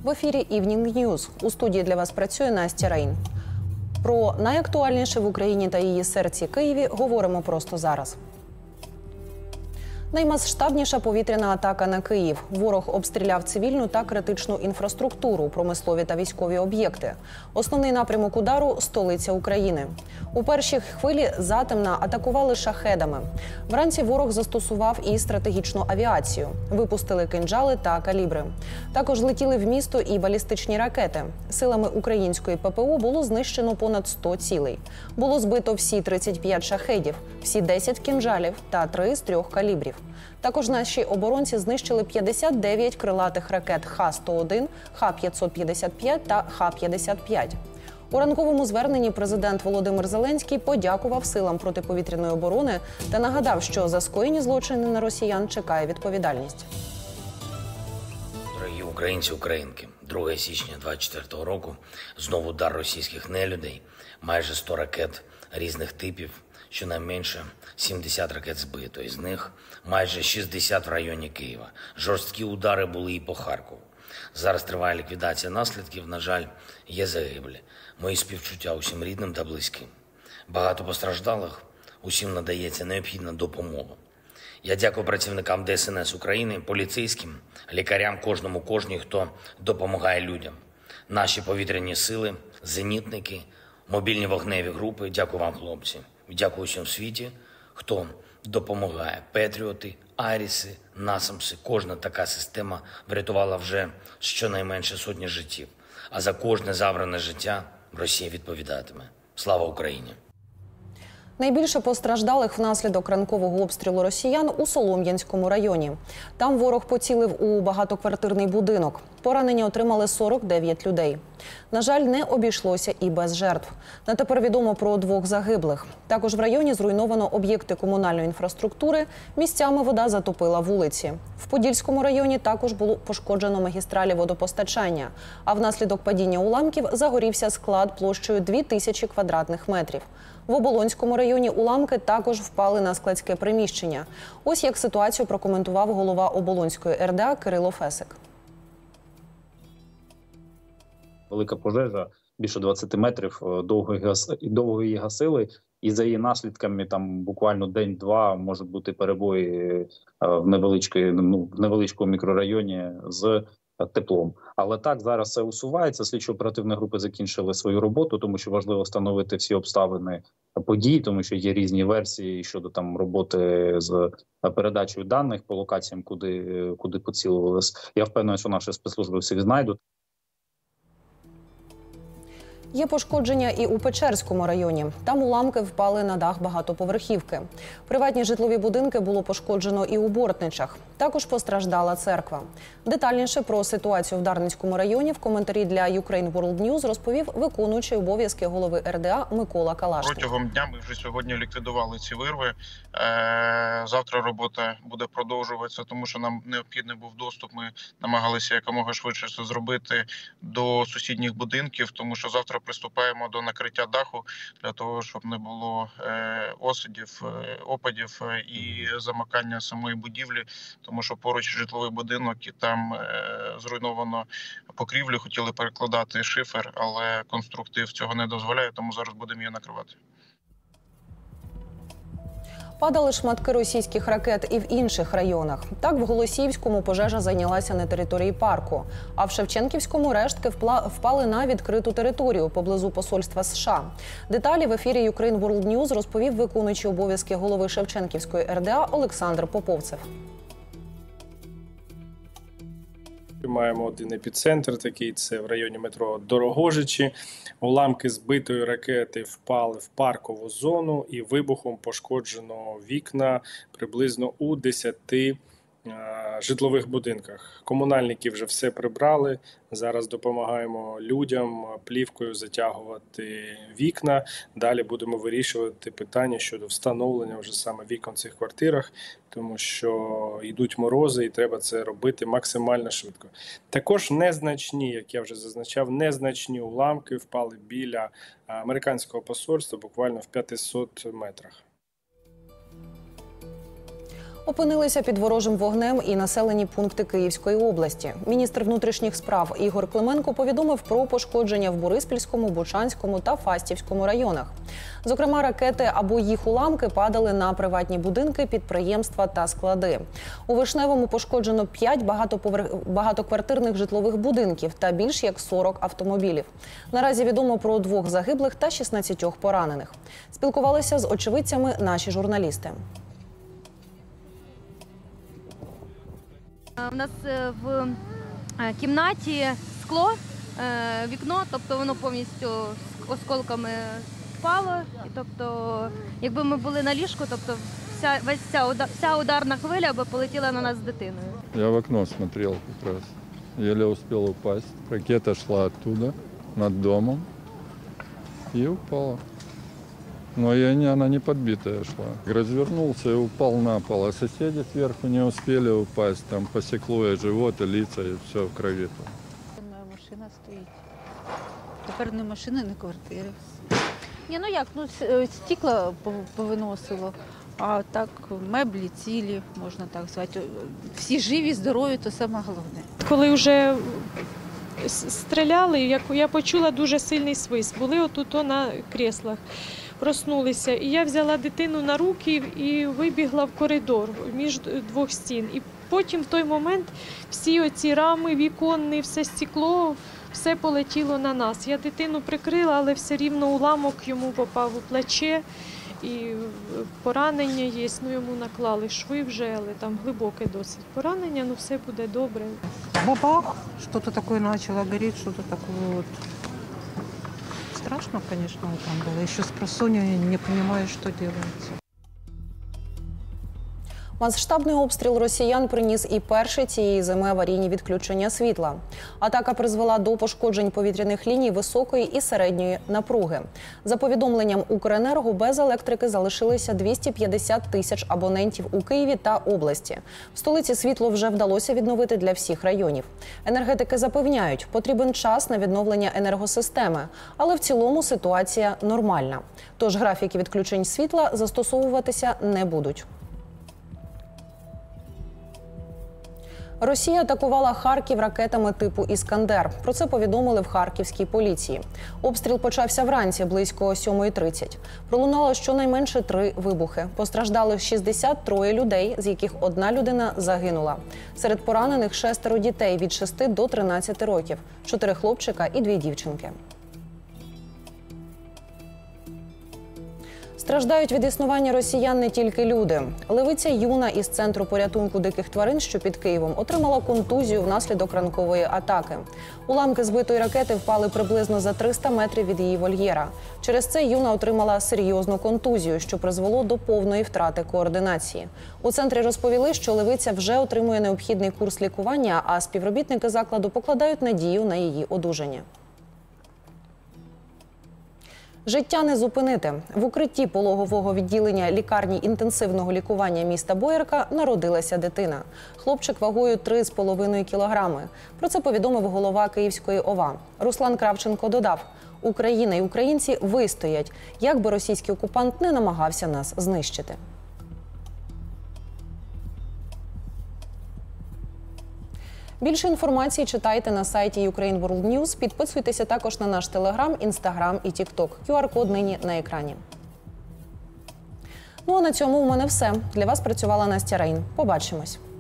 В ефірі Evening News. У студії для вас працює Настя Рейн. Про найактуальніше в Україні та її серці Києві говоримо просто зараз. Наймасштабніша повітряна атака на Київ. Ворог обстріляв цивільну та критичну інфраструктуру, промислові та військові об'єкти. Основний напрямок удару – столиця України. У першій хвилі затемна атакували шахедами. Вранці ворог застосував і стратегічну авіацію. Випустили кинджали та калібри. Також летіли в місто і балістичні ракети. Силами української ППО було знищено понад 100 цілей. Було збито всі 35 шахедів, всі 10 кинджалів та 3 з 3 калібрів. Також наші оборонці знищили 59 крилатих ракет Х-101, Х-555 та Х-55. У ранковому зверненні президент Володимир Зеленський подякував силам протиповітряної оборони та нагадав, що за скоєні злочини на росіян чекає відповідальність. Дорогі українці, українки, 2 січня 2024 року знову удар російських нелюдей, майже 100 ракет різних типів, щонайменше 70 ракет збито, із них майже 60 в районі Києва. Жорсткі удари були і по Харкову. Зараз триває ліквідація наслідків, на жаль, є загиблі. Мої співчуття усім рідним та близьким. Багато постраждалих, усім надається необхідна допомога. Я дякую працівникам ДСНС України, поліцейським, лікарям, кожній, хто допомагає людям. Наші повітряні сили, зенітники, мобільні вогневі групи. Дякую вам, хлопці. Дякую усім в світі, хто допомагає. Петріоти, Айріси, Насамси. Кожна така система врятувала вже щонайменше сотні життів. А за кожне забране життя Росія відповідатиме. Слава Україні! Найбільше постраждалих внаслідок ранкового обстрілу росіян у Солом'янському районі. Там ворог поцілив у багатоквартирний будинок. Поранення отримали 49 людей. На жаль, не обійшлося і без жертв. На тепер відомо про 2 загиблих. Також в районі зруйновано об'єкти комунальної інфраструктури, місцями вода затопила вулиці. В Подільському районі також було пошкоджено магістралі водопостачання, а внаслідок падіння уламків загорівся склад площею 2000 квадратних метрів. В Оболонському районі уламки також впали на складське приміщення. Ось як ситуацію прокоментував голова Оболонської РДА Кирило Фесик. Велика пожежа, більше 20 метрів, довго її гасили. І за її наслідками там буквально день-два можуть бути перебої в невеличкому мікрорайоні з теплом. Але так, зараз це усувається. Слідчо-оперативні групи закінчили свою роботу, тому що важливо встановити всі обставини подій, тому що є різні версії щодо там роботи з передачею даних по локаціям, куди поцілювалися. Я впевнений, що наші спецслужби всіх знайдуть. Є пошкодження і у Печерському районі. Там уламки впали на дах багатоповерхівки. Приватні житлові будинки було пошкоджено і у Бортничах. Також постраждала церква. Детальніше про ситуацію в Дарницькому районі в коментарі для Ukraine World News розповів виконуючий обов'язки голови РДА Микола Калашник. Протягом дня ми вже сьогодні ліквідували ці вирви. Завтра робота буде продовжуватися, тому що нам необхідний був доступ. Ми намагалися якомога швидше це зробити до сусідніх будинків, тому що завтра приступаємо до накриття даху для того, щоб не було опадів і замикання самої будівлі, тому що поруч житловий будинок і там зруйновано покрівлю, хотіли перекладати шифер, але конструктив цього не дозволяє, тому зараз будемо її накривати. Падали шматки російських ракет і в інших районах. Так, в Голосіївському пожежа зайнялася на території парку, а в Шевченківському рештки впали на відкриту територію поблизу посольства США. Деталі в ефірі Ukraine World News розповів виконуючий обов'язки голови Шевченківської РДА Олександр Поповцев. Маємо один епіцентр такий, це в районі метро Дорогожичі. Уламки збитої ракети впали в паркову зону і вибухом пошкоджено вікна приблизно у 10 житлових будинках. Комунальники вже все прибрали. Зараз допомагаємо людям плівкою затягувати вікна. Далі будемо вирішувати питання щодо встановлення вже саме вікон в цих квартирах, тому що йдуть морози і треба це робити максимально швидко. Також незначні, як я вже зазначав, незначні уламки впали біля американського посольства, буквально в 500 метрах. Опинилися під ворожим вогнем і населені пункти Київської області. Міністр внутрішніх справ Ігор Клименко повідомив про пошкодження в Бориспільському, Бучанському та Фастівському районах. Зокрема, ракети або їх уламки падали на приватні будинки, підприємства та склади. У Вишневому пошкоджено 5 багатоквартирних житлових будинків та більш як 40 автомобілів. Наразі відомо про 2 загиблих та 16 поранених. Спілкувалися з очевидцями наші журналісти. У нас в кімнаті скло, вікно, тобто воно повністю з осколками впало. І, тобто, якби ми були на ліжку, тобто вся ударна хвиля би полетіла на нас з дитиною. Я в окно смотрел как раз. Еле успел упасть. Ракета шла оттуда, над домом, и упала. Но она не подбитая шла. Развернулся и упал на пол. А соседи сверху не успели упасть. Там посекло и живот, и лица, и все в крови. Моя машина стоїть. Тепер не машини, не квартири. Ні, ну як, стекла повиносило, а так меблі цілі, можна так сказати. Всі живі, здорові, то саме головне. Коли вже стріляли, я почула дуже сильний свист. Були отут на креслах, проснулися. І я взяла дитину на руки і вибігла в коридор між 2 стін. І потім в той момент всі оці рами, віконні, все стекло, все полетіло на нас. Я дитину прикрила, але все рівно уламок йому попав у плече. І поранення є, йому наклали шви вже, але там глибоке досить поранення, все буде добре. Бабах, что-то такое начало гореть, что-то такое вот. Страшно, конечно, утром было. Еще с просонья не понимаю, что делается. Масштабний обстріл росіян приніс і перші цієї зими аварійні відключення світла. Атака призвела до пошкоджень повітряних ліній високої і середньої напруги. За повідомленням Укренерго, без електрики залишилися 250 тисяч абонентів у Києві та області. В столиці світло вже вдалося відновити для всіх районів. Енергетики запевняють, потрібен час на відновлення енергосистеми, але в цілому ситуація нормальна. Тож графіки відключень світла застосовуватися не будуть. Росія атакувала Харків ракетами типу «Іскандер». Про це повідомили в харківській поліції. Обстріл почався вранці, близько 7:30. Пролунало щонайменше 3 вибухи. Постраждали 63 людей, з яких 1 людина загинула. Серед поранених 6 дітей від 6 до 13 років, 4 хлопчика і 2 дівчинки. Страждають від існування росіян не тільки люди. Левиця Юна із Центру порятунку диких тварин, що під Києвом, отримала контузію внаслідок ранкової атаки. Уламки збитої ракети впали приблизно за 300 метрів від її вольєра. Через це Юна отримала серйозну контузію, що призвело до повної втрати координації. У центрі розповіли, що левиця вже отримує необхідний курс лікування, а співробітники закладу покладають надію на її одужання. Життя не зупинити. В укритті пологового відділення лікарні інтенсивного лікування міста Боярка народилася дитина. Хлопчик вагою 3,5 кілограми. Про це повідомив голова Київської ОВА. Руслан Кравченко додав, Україна і українці вистоять, як би російський окупант не намагався нас знищити. Більше інформації читайте на сайті Ukraine World News. Підписуйтеся також на наш Телеграм, Інстаграм і Тікток. QR-код нині на екрані. Ну а на цьому у мене все. Для вас працювала Настя Рейн. Побачимось.